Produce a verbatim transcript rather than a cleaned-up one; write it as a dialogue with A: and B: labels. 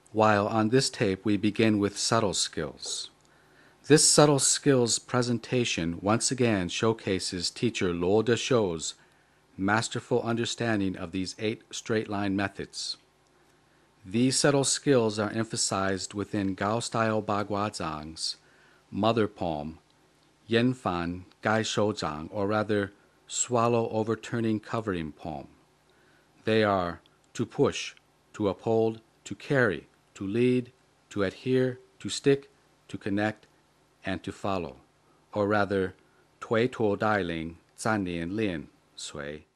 A: while on this tape we begin with subtle skills. This subtle skills presentation once again showcases teacher Luo De Xiu's masterful understanding of these eight straight-line methods. These subtle skills are emphasized within Gao-style Bagua Zhang's mother poem, Yen Fan Gai Shou Zhang, or rather, swallow overturning covering poem. They are to push, to uphold, to carry, to lead, to adhere, to stick, to connect, and to follow, or rather, 推脱带领，占领链，随。